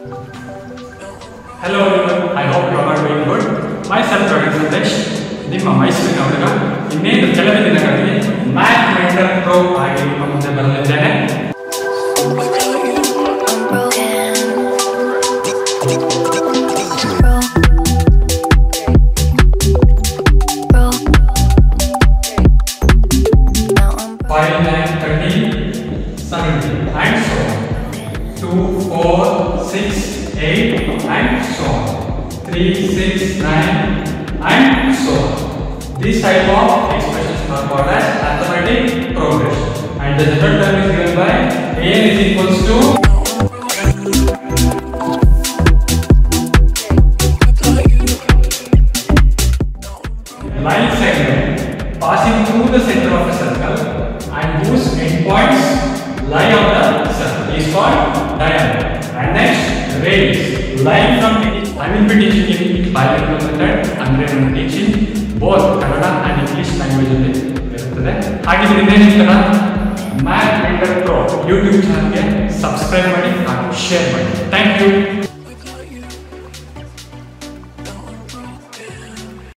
Hello everyone, I hope you are doing good. Myself Gagan Sandesh, ನಿಮ್ಮ ಮೈಸೂರಿನ ಹುಡುಗ. ಇನ್ನೇನು ಕೆಲವೇ ದಿನಗಳಲ್ಲಿ ಮ್ಯಾಥ್ ಮೆಂಟರ್ ಪ್ರೋ ಆಗಿ ನಿಮ್ಮ ಮುಂದೆ ಬರಲಿದ್ದೇನೆ. Five, 9, 13, 17, and so on. 2, 4, 6, 8, and so on. 3, 6, 9, and so on. This type of expressions are called as arithmetic progression, and the general term is given by an is equals to line segment passing through the center of a circle and whose endpoints lie on the circle is called diameter. And next, radius. Line from it. I will be teaching in bilingual method and I am teaching both Kannada and English language ಇರುತ್ತದೆ. ಹಾಗಿದ್ರೆ ಇನ್ನೇನಿಲ್ಲ math mentor pro YouTube ಚಾನಲ್ಗೆ subscribe ಮಾಡಿ ಹಾಗೂ share ಮಾಡಿ. Thank you.